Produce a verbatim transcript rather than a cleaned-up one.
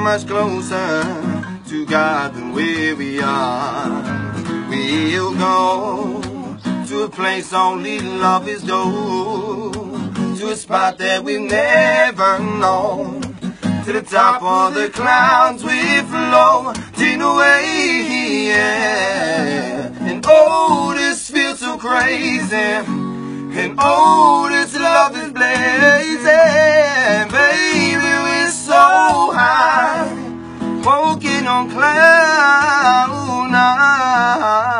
much closer to God than where we are. We'll go to a place only love is known, to a spot that we've never known. To the top of the clouds we flow, floating away, yeah. And oh, this feels so crazy, and oh, this love is blazing. Baby, we're so high, walking on cloud nine.